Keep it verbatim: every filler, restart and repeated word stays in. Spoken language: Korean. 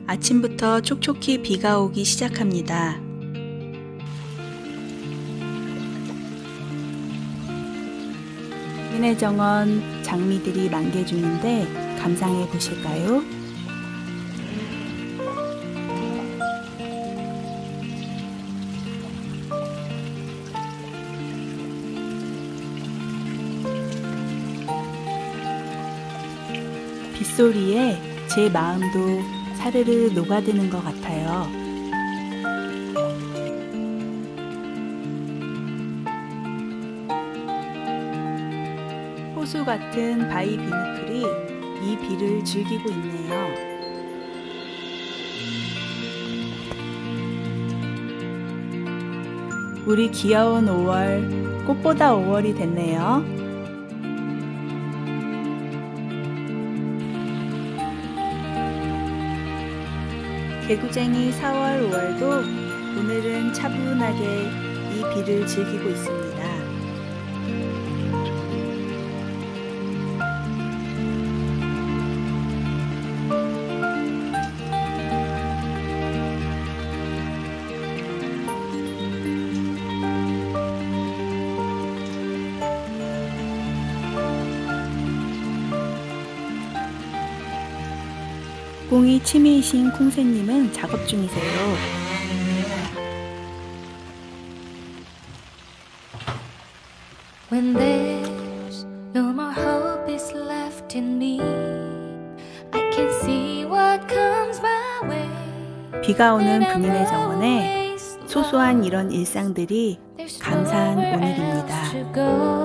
아침부터 촉촉히 비가 오기 시작합니다. 국민의 정원 장미들이 만개 중인데 감상해 보실까요? 빗소리에 제 마음도 사르르 녹아드는 것 같아요. 호수 같은 바위 비니클이 이 비를 즐기고 있네요. 우리 귀여운 오월, 꽃보다 오월이 됐네요. 개구쟁이 사월, 오월도 오늘은 차분하게 이 비를 즐기고 있습니다. 공이 취미이신 콩새님은 작업 중이세요. When there's no more hope is left in me, I can see what comes my way. 비가 오는 군인의 정원에 소소한 이런 일상들이 감사한 오늘입니다.